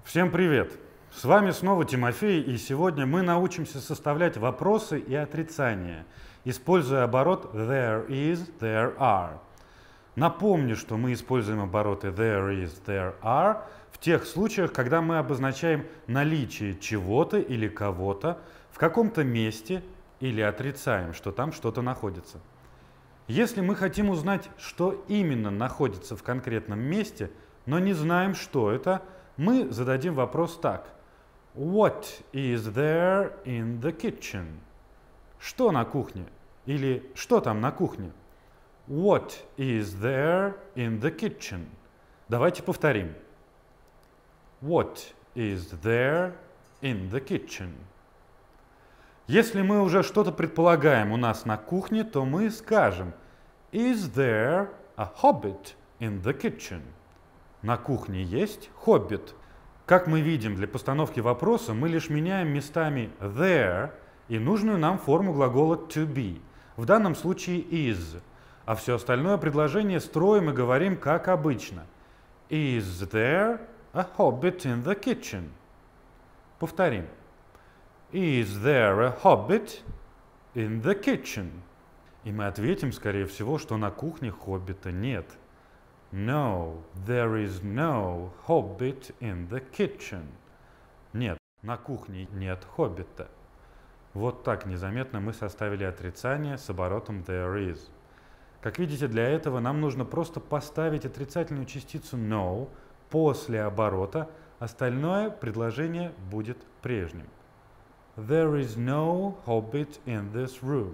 Всем привет! С вами снова Тимофей, и сегодня мы научимся составлять вопросы и отрицания, используя оборот there is, there are. Напомню, что мы используем обороты there is, there are в тех случаях, когда мы обозначаем наличие чего-то или кого-то в каком-то месте или отрицаем, что там что-то находится. Если мы хотим узнать, что именно находится в конкретном месте, но не знаем, что это, мы зададим вопрос так. What is there in the kitchen? Что на кухне? Или что там на кухне? What is there in the kitchen? Давайте повторим. What is there in the kitchen? Если мы уже что-то предполагаем у нас на кухне, то мы скажем Is there a hobbit in the kitchen? На кухне есть хоббит. Как мы видим, для постановки вопроса мы лишь меняем местами there и нужную нам форму глагола to be, в данном случае is, а все остальное предложение строим и говорим как обычно. Is there a hobbit in the kitchen? Повторим. Is there a hobbit in the kitchen? И мы ответим, скорее всего, что на кухне хоббита нет. No, there is no hobbit in the kitchen. Нет, на кухне нет хоббита. Вот так незаметно мы составили отрицание с оборотом there is. Как видите, для этого нам нужно просто поставить отрицательную частицу no после оборота, остальное предложение будет прежним. There is no hobbit in this room.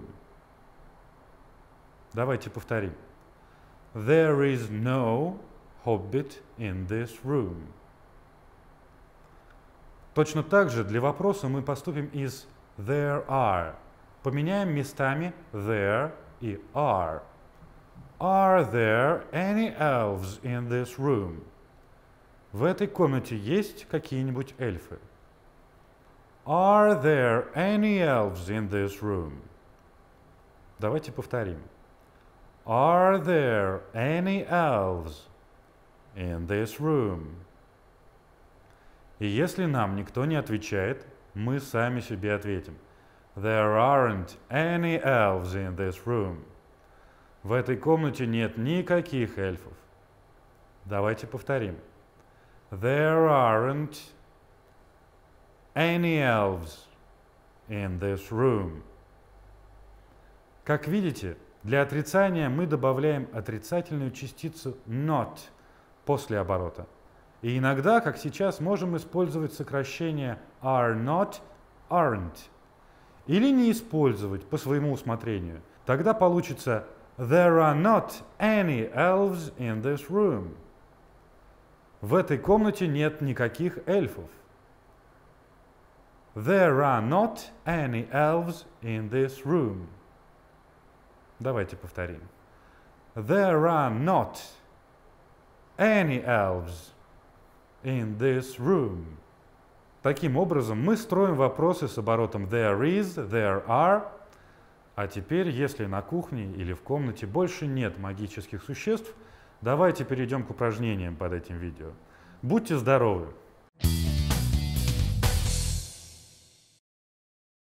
Давайте повторим. There is no hobbit in this room. Точно так же для вопроса мы поступим из there are. Поменяем местами there и are. Are there any elves in this room? В этой комнате есть какие-нибудь эльфы? Are there any elves in this room? Давайте повторим. Are there any elves in this room? И если нам никто не отвечает, мы сами себе ответим. There aren't any elves in this room. В этой комнате нет никаких эльфов. Давайте повторим. There aren't any elves in this room. Как видите, для отрицания мы добавляем отрицательную частицу not после оборота. И иногда, как сейчас, можем использовать сокращение are not, aren't. Или не использовать по своему усмотрению. Тогда получится There are not any elves in this room. В этой комнате нет никаких эльфов. There are not any elves in this room. Давайте повторим. There are not any elves in this room. Таким образом, мы строим вопросы с оборотом there is, there are. А теперь, если на кухне или в комнате больше нет магических существ, давайте перейдем к упражнениям под этим видео. Будьте здоровы!